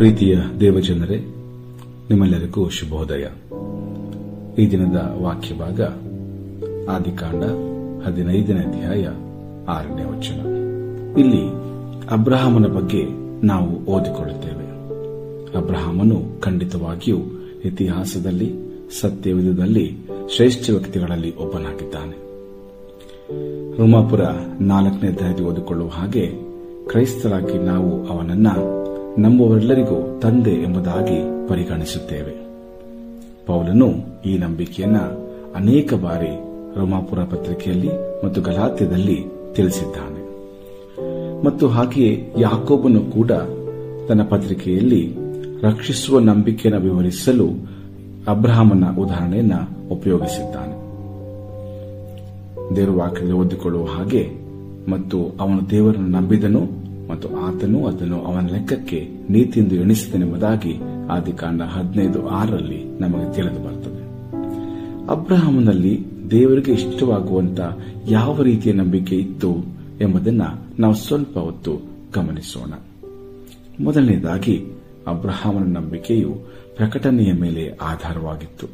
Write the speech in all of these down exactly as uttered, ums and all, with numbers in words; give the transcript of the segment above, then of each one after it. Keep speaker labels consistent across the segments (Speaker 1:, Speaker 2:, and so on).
Speaker 1: ಪ್ರೀತಿಯ ದೇವಜನರೇ, ನಿಮ್ಮೆಲ್ಲರಿಗೂ ಶುಭೋದಯ. ಈ ದಿನದ ವಾಕ್ಯ ಭಾಗ ಆದಿಕಾಂಡ ಹದಿನೈದನೇ ಅಧ್ಯಾಯ ಆರನೇ ವಚನ. ಇಲ್ಲಿ ಅಬ್ರಹಾಮನ ಬಗ್ಗೆ ನಾವು ಓದಿಕೊಳ್ಳುತ್ತೇವೆ. ಅಬ್ರಹಾಮನು ಖಂಡಿತವಾಗಿಯೂ ಇತಿಹಾಸದಲ್ಲಿ ಸತ್ಯವಿಧದಲ್ಲಿ ಶ್ರೇಷ್ಠ ವ್ಯಕ್ತಿಗಳಲ್ಲಿ ಒಬ್ಬನಾಗಿದ್ದಾನೆ. ರೋಮಾಪುರ ನಾಲ್ಕನೇ ಅಧ್ಯಾಯದಲ್ಲಿ ಓದಿಕೊಳ್ಳುವ ಹಾಗೆ ಕ್ರೈಸ್ತರಾಗಿ ನಾವು ಅವನನ್ನ ನಂಬುವರೆಲ್ಲರಿಗೂ ತಂದೆ ಎಂಬುದಾಗಿ ಪರಿಗಣಿಸುತ್ತೇವೆ. ಪೌಲನು ಈ ನಂಬಿಕೆಯನ್ನ ಅನೇಕ ಬಾರಿ ರೋಮಾಪುರ ಪತ್ರಿಕೆಯಲ್ಲಿ ಮತ್ತು ಗಲಾತ್ಯದಲ್ಲಿ ತಿಳಿಸಿದ್ದಾನೆ. ಮತ್ತು ಹಾಗೆಯೇ ಯಾಕೋಬನು ಕೂಡ ತನ್ನ ಪತ್ರಿಕೆಯಲ್ಲಿ ರಕ್ಷಿಸುವ ನಂಬಿಕೆಯನ್ನು ವಿವರಿಸಲು ಅಬ್ರಹಾಮನ ಉದಾಹರಣೆಯನ್ನ ಉಪಯೋಗಿಸಿದ್ದಾನೆ. ದೇವರ ವಾಕ್ಯದಲ್ಲಿ ಓದಿಕೊಳ್ಳುವ ಹಾಗೆ ಮತ್ತು ಅವನು ದೇವರನ್ನು ನಂಬಿದನು ಮತ್ತು ಆತನು ಅದನ್ನು ಅವನ ಲೆಕ್ಕಕ್ಕೆ ನೀತಿಯೆಂದು ಎಣಿಸಿದನೆಂಬುದಾಗಿ ಆದಿಕಾಂಡ ಹದಿನೈದು ಆರರಲ್ಲಿ ನಮಗೆ ತಿಳಿದು ಬರುತ್ತದೆ. ಅಬ್ರಹಾಮನಲ್ಲಿ ದೇವರಿಗೆ ಇಷ್ಟವಾಗುವಂತಹ ಯಾವ ರೀತಿಯ ನಂಬಿಕೆ ಇತ್ತು ಎಂಬುದನ್ನು ನಾವು ಸ್ವಲ್ಪ ಹೊತ್ತು ಗಮನಿಸೋಣ. ಮೊದಲನೇದಾಗಿ ಅಬ್ರಹಾಮನ ನಂಬಿಕೆಯು ಪ್ರಕಟಣೆಯ ಮೇಲೆ ಆಧಾರವಾಗಿತ್ತು.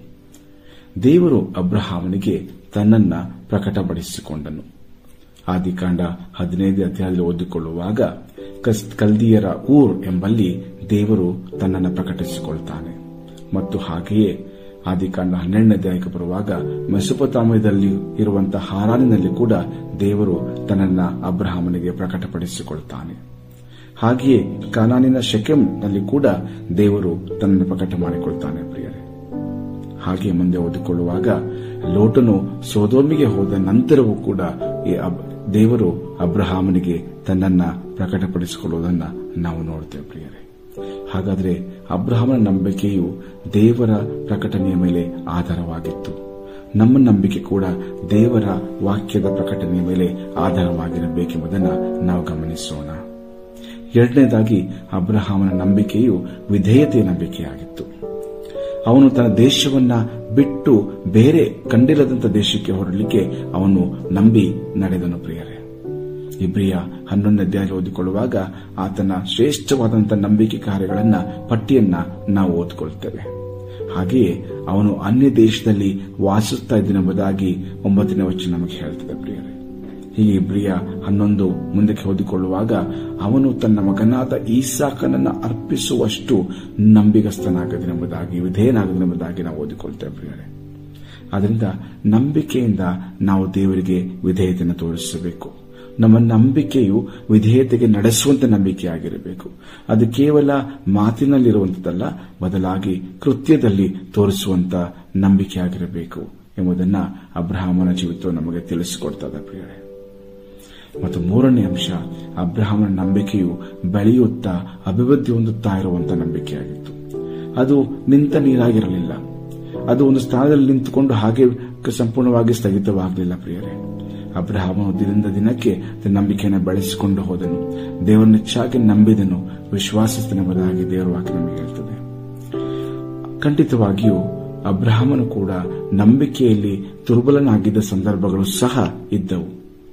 Speaker 1: ದೇವರು ಅಬ್ರಹಾಮನಿಗೆ ತನ್ನನ್ನ ಪ್ರಕಟಪಡಿಸಿಕೊಂಡನು. ಆದಿಕಾಂಡ ಹದಿನೈದು ಅಧ್ಯಾಯದಲ್ಲಿ ಓದಿಕೊಳ್ಳುವಾಗ ಕಲ್ದಿಯರ ಊರ್ ಎಂಬಲ್ಲಿ ದೇವರು ತನ್ನನ್ನು ಪ್ರಕಟಿಸಿಕೊಳ್ಳುತ್ತಾನೆ. ಮತ್ತು ಹಾಗೆಯೇ ಆದಿಕಾಂಡ ಹನ್ನೆರಡನೇ ಅಧ್ಯಾಯಕ್ಕೆ ಬರುವಾಗ ಮೆಸೊಪೊತಾಮ್ಯದಲ್ಲಿ ಇರುವಂತಹ ಹಾರಾನಿನಲ್ಲಿ ಕೂಡ ದೇವರು ತನ್ನನ್ನು ಅಬ್ರಹಾಮನಿಗೆ ಪ್ರಕಟಪಡಿಸಿಕೊಳ್ಳುತ್ತಾನೆ. ಹಾಗೆಯೇ ಕಾನಾನಿನ ಶೆಕೆಮ್ನಲ್ಲಿ ಕೂಡ ದೇವರು ತನ್ನನ್ನು ಪ್ರಕಟ ಮಾಡಿಕೊಳ್ತಾನೆ. ಪ್ರಿಯರೇ, ಹಾಗೆ ಮುಂದೆ ಓದಿಕೊಳ್ಳುವಾಗ ಲೋಟನು ಸೋದೋಮಿಗೆ ಹೋದ ನಂತರವೂ ಕೂಡ ದೇವರು ಅಬ್ರಹಾಮನಿಗೆ ತನ್ನನ್ನ ಪ್ರಕಟಪಡಿಸಿಕೊಳ್ಳುವುದನ್ನು ನಾವು ನೋಡುತ್ತೇವೆ. ಪ್ರಿಯರೇ, ಹಾಗಾದರೆ ಅಬ್ರಹಾಮನ ನಂಬಿಕೆಯು ದೇವರ ಪ್ರಕಟಣೆಯ ಮೇಲೆ ಆಧಾರವಾಗಿತ್ತು. ನಮ್ಮ ನಂಬಿಕೆ ಕೂಡ ದೇವರ ವಾಕ್ಯದ ಪ್ರಕಟಣೆಯ ಮೇಲೆ ಆಧಾರವಾಗಿರಬೇಕೆಂಬುದನ್ನು ನಾವು ಗಮನಿಸೋಣ. ಎರಡನೇದಾಗಿ ಅಬ್ರಹಾಮನ ನಂಬಿಕೆಯು ವಿಧೇಯತೆಯ ನಂಬಿಕೆಯಾಗಿತ್ತು. ಅವನು ತನ್ನ ದೇಶವನ್ನ ಬಿಟ್ಟು ಬೇರೆ ಕಂಡಿಲ್ಲದಂತ ದೇಶಕ್ಕೆ ಹೊರಡಲಿಕ್ಕೆ ಅವನು ನಂಬಿ ನಡೆದನು. ಪ್ರಿಯರೇ, ಇಬ್ರಿಯ ಹನ್ನೊಂದನೇ ಅಧ್ಯಾಯ ಓದಿಕೊಳ್ಳುವಾಗ ಆತನ ಶ್ರೇಷ್ಠವಾದಂತಹ ನಂಬಿಕೆ ಕಾರ್ಯಗಳನ್ನ ಪಟ್ಟಿಯನ್ನ ನಾವು ಓದಿಕೊಳ್ಳುತ್ತೇವೆ. ಹಾಗೆಯೇ ಅವನು ಅನ್ಯ ದೇಶದಲ್ಲಿ ವಾಸಿಸುತ್ತಾ ಇದ್ದನೆಂಬುದಾಗಿ ಒಂಬತ್ತನೇ ವಚನ ನಮಗೆ ಹೇಳ್ತದೆ. ಪ್ರಿಯರೇ, ಹೀಗೆ ಇಬ್ರಿಯ ಹನ್ನೊಂದು ಮುಂದಕ್ಕೆ ಓದಿಕೊಳ್ಳುವಾಗ ಅವನು ತನ್ನ ಮಗನಾದ ಈಸಾಕನನ್ನು ಅರ್ಪಿಸುವಷ್ಟು ನಂಬಿಗಸ್ತನಾಗದನೆಂಬುದಾಗಿ ವಿಧೇಯನಾಗದನೆಂಬುದಾಗಿ ನಾವು ಓದಿಕೊಳ್ತೇವೆ. ಪ್ರಿಯರೇ, ಆದ್ದರಿಂದ ನಂಬಿಕೆಯಿಂದ ನಾವು ದೇವರಿಗೆ ವಿಧೇಯತೆಯನ್ನು ತೋರಿಸಬೇಕು. ನಮ್ಮ ನಂಬಿಕೆಯು ವಿಧೇಯತೆಗೆ ನಡೆಸುವಂತ ನಂಬಿಕೆಯಾಗಿರಬೇಕು. ಅದು ಕೇವಲ ಮಾತಿನಲ್ಲಿರುವಂತದ್ದಲ್ಲ, ಬದಲಾಗಿ ಕೃತ್ಯದಲ್ಲಿ ತೋರಿಸುವಂತ ನಂಬಿಕೆಯಾಗಿರಬೇಕು ಎಂಬುದನ್ನು ಅಬ್ರಹಾಮನ ಜೀವಿತವು ನಮಗೆ ತಿಳಿಸಿಕೊಡ್ತದೆ. ಪ್ರಿಯರೇ, ಮತ್ತು ಮೂರನೇ ಅಂಶ, ಅಬ್ರಹಾಮನ ನಂಬಿಕೆಯು ಬೆಳೆಯುತ್ತಾ ಅಭಿವೃದ್ಧಿ ಹೊಂದುತ್ತಾ ಇರುವಂತಹ ನಂಬಿಕೆಯಾಗಿತ್ತು. ಅದು ನಿಂತ ನೀರಾಗಿರಲಿಲ್ಲ. ಅದು ಒಂದು ಸ್ಥಾನದಲ್ಲಿ ನಿಂತುಕೊಂಡು ಹಾಗೆ ಸಂಪೂರ್ಣವಾಗಿ ಸ್ಥಗಿತವಾಗಲಿಲ್ಲ. ಪ್ರಿಯರೇ, ಅಬ್ರಹಾಮನು ದಿನದಿಂದ ದಿನಕ್ಕೆ ನಂಬಿಕೆಯನ್ನು ಬೆಳೆಸಿಕೊಂಡು ಹೋದನು. ದೇವರನ್ನು ಹೆಚ್ಚಾಗಿ ನಂಬಿದನು, ವಿಶ್ವಾಸಿಸಿದನೆಂಬುದಾಗಿ ದೇವರ ವಾಕ್ಯ ನಮಗೆ ಹೇಳ್ತದೆ. ಖಂಡಿತವಾಗಿಯೂ ಅಬ್ರಹಾಮನು ಕೂಡ ನಂಬಿಕೆಯಲ್ಲಿ ದುರ್ಬಲನಾಗಿದ್ದ ಸಂದರ್ಭಗಳು ಸಹ ಇದ್ದವು.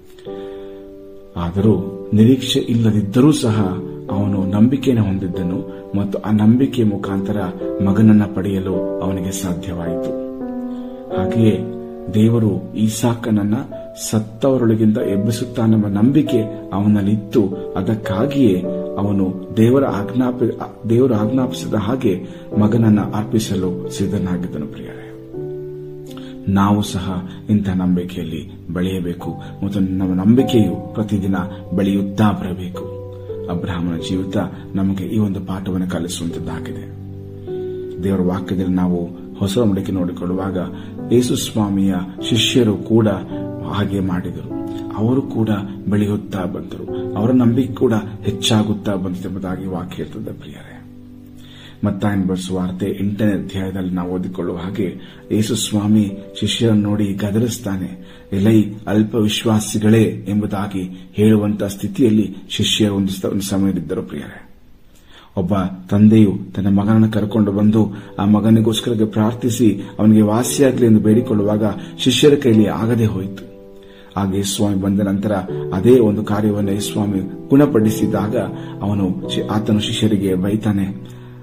Speaker 1: ಆದರೂ ನಿರೀಕ್ಷೆ ಇಲ್ಲದಿದ್ದರೂ ಸಹ ಅವನು ನಂಬಿಕೆಯನ್ನು ಹೊಂದಿದ್ದನು ಮತ್ತು ಆ ನಂಬಿಕೆಯ ಮುಖಾಂತರ ಮಗನನ್ನ ಪಡೆಯಲು ಅವನಿಗೆ ಸಾಧ್ಯವಾಯಿತು. ಹಾಗೆಯೇ ದೇವರು ಈಸಾಕನನ್ನ ಸತ್ತವರೊಳಗಿಂದ ಎಬ್ಬಿಸುತ್ತಾನೆಂಬ ನಂಬಿಕೆ ಅವನಲ್ಲಿತ್ತು. ಅದಕ್ಕಾಗಿಯೇ ಅವನು ದೇವರ ಆಜ್ಞಾಪ ದೇವರು ಆಜ್ಞಾಪಿಸಿದ ಹಾಗೆ ಮಗನನ್ನ ಅರ್ಪಿಸಲು ಸಿದ್ಧನಾಗಿದ್ದನು. ಪ್ರಿಯರೇ, ನಾವು ಸಹ ಇಂಥ ನಂಬಿಕೆಯಲ್ಲಿ ಬೆಳೆಯಬೇಕು ಮತ್ತು ನಮ್ಮ ನಂಬಿಕೆಯು ಪ್ರತಿದಿನ ಬೆಳೆಯುತ್ತಾ ಬರಬೇಕು. ಅಬ್ರಹಾಮನ ಜೀವಿತ ನಮಗೆ ಈ ಒಂದು ಪಾಠವನ್ನು ಕಲಿಸುವಂತದ್ದಾಗಿದೆ. ದೇವರ ವಾಕ್ಯದಲ್ಲಿ ನಾವು ಹೊಸ ಒಡಂಬಡಿಕೆ ನೋಡಿಕೊಳ್ಳುವಾಗ ಯೇಸು ಸ್ವಾಮಿಯ ಶಿಷ್ಯರು ಕೂಡ ಹಾಗೆ ಮಾಡಿದರು. ಅವರು ಕೂಡ ಬೆಳೆಯುತ್ತಾ ಬಂದರು. ಅವರ ನಂಬಿಕೆ ಕೂಡ ಹೆಚ್ಚಾಗುತ್ತಾ ಬಂತೆಂಬುದಾಗಿ ವಾಕ್ಯ ಇರ್ತದೆ. ಪ್ರಿಯರೇ, ಮತ್ತಾಯನ ಬರೆಸುವಾರ್ತೆ ಎಂಟನೇ ಅಧ್ಯಾಯದಲ್ಲಿ ನಾವು ಓದಿಕೊಳ್ಳುವ ಹಾಗೆ ಯೇಸು ಸ್ವಾಮಿ ಶಿಷ್ಯರನ್ನು ನೋಡಿ ಗದರಿಸ್ತಾನೆ. ಎಲೈ ಅಲ್ಪ ವಿಶ್ವಾಸಿಗಳೇ ಎಂಬುದಾಗಿ ಹೇಳುವಂತಹ ಸ್ಥಿತಿಯಲ್ಲಿ ಶಿಷ್ಯರು ಒಂದು ಸಮಯದಿದ್ದರು. ಪ್ರಿಯರೇ, ಒಬ್ಬ ತಂದೆಯು ತನ್ನ ಮಗನನ್ನು ಕರೆಕೊಂಡು ಬಂದು ಆ ಮಗನಿಗೋಸ್ಕರ ಪ್ರಾರ್ಥಿಸಿ ಅವನಿಗೆ ವಾಸಿಯಾಗಲಿ ಎಂದು ಬೇಡಿಕೊಳ್ಳುವಾಗ ಶಿಷ್ಯರ ಕೈಲಿ ಆಗದೆ ಹೋಯಿತು. ಆಗ ಯೇಸುಸ್ವಾಮಿ ಬಂದ ನಂತರ ಅದೇ ಒಂದು ಕಾರ್ಯವನ್ನು ಯೇಸುಸ್ವಾಮಿ ಗುಣಪಡಿಸಿದಾಗ ಅವನು ಆತನು ಶಿಷ್ಯರಿಗೆ ಬೈತಾನೆ,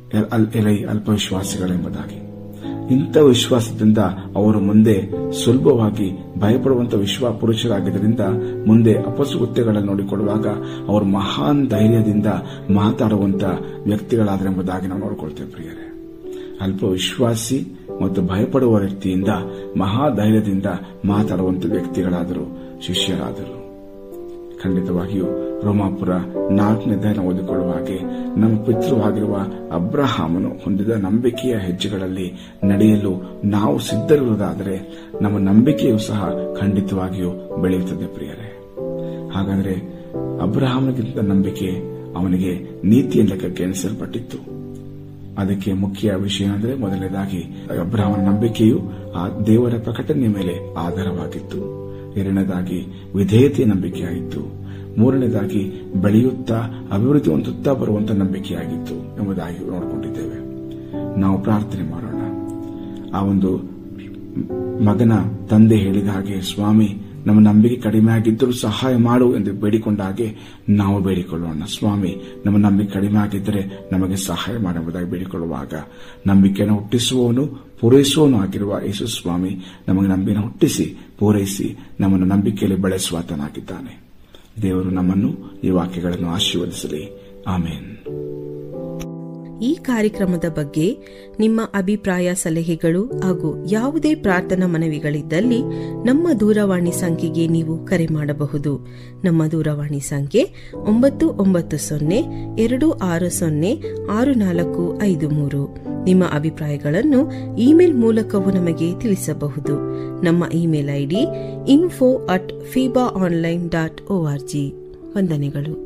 Speaker 1: ಎಲೈ ಅಲ್ಪವಿಶ್ವಾಸಿಗಳೆಂಬುದಾಗಿ. ಇಂಥ ವಿಶ್ವಾಸದಿಂದ ಅವರು ಮುಂದೆ ಸುಲಭವಾಗಿ ಭಯಪಡುವಂತ ವಿಶ್ವ ಪುರುಷರಾಗಿದ್ದರಿಂದ ಮುಂದೆ ಅಪಸ್ಕೃತ್ಯಗಳನ್ನು ನೋಡಿಕೊಳ್ಳುವಾಗ ಅವರು ಮಹಾನ್ ಧೈರ್ಯದಿಂದ ಮಾತಾಡುವಂತ ವ್ಯಕ್ತಿಗಳಾದರೆಂಬುದಾಗಿ ನಾವು ನೋಡಿಕೊಳ್ತೇವೆ ಪ್ರಿಯರೇ. ಅಲ್ಪ ವಿಶ್ವಾಸಿ ಮತ್ತು ಭಯಪಡುವ ವ್ಯಕ್ತಿಯಿಂದ ಮಹಾಧೈರ್ಯದಿಂದ ಮಾತಾಡುವಂತ ವ್ಯಕ್ತಿಗಳಾದರು, ಶಿಷ್ಯರಾದರು. ಖಂಡಿತವಾಗಿಯೂ ರೋಮಾಪುರ ನಾಲ್ಕನೇ ಧ್ಯಾನ ಓದಿಕೊಳ್ಳುವ ಹಾಗೆ ನಮ್ಮ ಪಿತೃವಾಗಿರುವ ಅಬ್ರಹಾಮನು ಹೊಂದಿದ ನಂಬಿಕೆಯ ಹೆಜ್ಜೆಗಳಲ್ಲಿ ನಡೆಯಲು ನಾವು ಸಿದ್ಧರಿರುವುದಾದರೆ ನಮ್ಮ ನಂಬಿಕೆಯೂ ಸಹ ಖಂಡಿತವಾಗಿಯೂ ಬೆಳೆಯುತ್ತದೆ ಪ್ರಿಯರೇ. ಹಾಗಾದರೆ ಅಬ್ರಹಾಮನಿಗಿಂತ ನಂಬಿಕೆ ಅವನಿಗೆ ನೀತಿಯ ಲೆಕ್ಕಕ್ಕೆ ಎಣಿಸಲ್ಪಟ್ಟಿತ್ತು. ಅದಕ್ಕೆ ಮುಖ್ಯ ವಿಷಯ ಅಂದರೆ ಮೊದಲನೇದಾಗಿ ಅಬ್ರಹಾಮನ ನಂಬಿಕೆಯು ಆ ದೇವರ ಪ್ರಕಟಣೆಯ ಮೇಲೆ ಆಧಾರವಾಗಿತ್ತು. ಎರಡನೇದಾಗಿ ವಿಧೇಯತೆಯ ನಂಬಿಕೆಯಾಯಿತು. ಮೂರನೇದಾಗಿ ಬೆಳೆಯುತ್ತಾ ಅಭಿವೃದ್ಧಿ ಹೊಂದುತ್ತಾ ಬರುವಂತಹ ನಂಬಿಕೆಯಾಗಿತ್ತು ಎಂಬುದಾಗಿ ನೋಡಿಕೊಂಡಿದ್ದೇವೆ. ನಾವು ಪ್ರಾರ್ಥನೆ ಮಾಡೋಣ. ಆ ಒಂದು ಮಗನ ತಂದೆ ಹೇಳಿದ ಹಾಗೆ, ಸ್ವಾಮಿ ನಮ್ಮ ನಂಬಿಕೆ ಕಡಿಮೆ ಆಗಿದ್ದರೂ ಸಹಾಯ ಮಾಡು ಎಂದು ಬೇಡಿಕೊಂಡ ಹಾಗೆ ನಾವು ಬೇಡಿಕೊಳ್ಳೋಣ. ಸ್ವಾಮಿ ನಮ್ಮ ನಂಬಿಕೆ ಕಡಿಮೆ ಆಗಿದ್ದರೆ ನಮಗೆ ಸಹಾಯ ಮಾಡುವುದಾಗಿ ಬೇಡಿಕೊಳ್ಳುವಾಗ ನಂಬಿಕೆಯನ್ನು ಹುಟ್ಟಿಸುವವನು ಪೂರೈಸುವವನು ಆಗಿರುವ ಯೇಸು ಸ್ವಾಮಿ ನಮಗೆ ನಂಬಿಕೆಯನ್ನು ಹುಟ್ಟಿಸಿ ಪೂರೈಸಿ ನಮ್ಮನ್ನು ನಂಬಿಕೆಯಲ್ಲಿ ಬೆಳೆಸುವಾತನಾಗಿದ್ದಾನೆ. ದೇವರು ನಮ್ಮನ್ನು ಈ ವಾಕ್ಯಗಳನ್ನು ಆಶೀರ್ವದಿಸಲಿ. ಆಮೇನ್.
Speaker 2: ಈ ಕಾರ್ಯಕ್ರಮದ ಬಗ್ಗೆ ನಿಮ್ಮ ಅಭಿಪ್ರಾಯ, ಸಲಹೆಗಳು ಹಾಗೂ ಯಾವುದೇ ಪ್ರಾರ್ಥನಾ ಮನವಿಗಳಿದ್ದಲ್ಲಿ ನಮ್ಮ ದೂರವಾಣಿ ಸಂಖ್ಯೆಗೆ ನೀವು ಕರೆ ಮಾಡಬಹುದು. ನಮ್ಮ ದೂರವಾಣಿ ಸಂಖ್ಯೆ ಒಂಬತ್ತು ಒಂಬತ್ತು ಸೊನ್ನೆ ಎರಡು ಆರು ಸೊನ್ನೆ ಆರು ನಾಲ್ಕು ಐದು ಮೂರು. ನಿಮ್ಮ ಅಭಿಪ್ರಾಯಗಳನ್ನು ಇಮೇಲ್ ಮೂಲಕವೂ ನಮಗೆ ತಿಳಿಸಬಹುದು. ನಮ್ಮ email ID info at FEBA online dot O R G. ವಂದನೆಗಳು.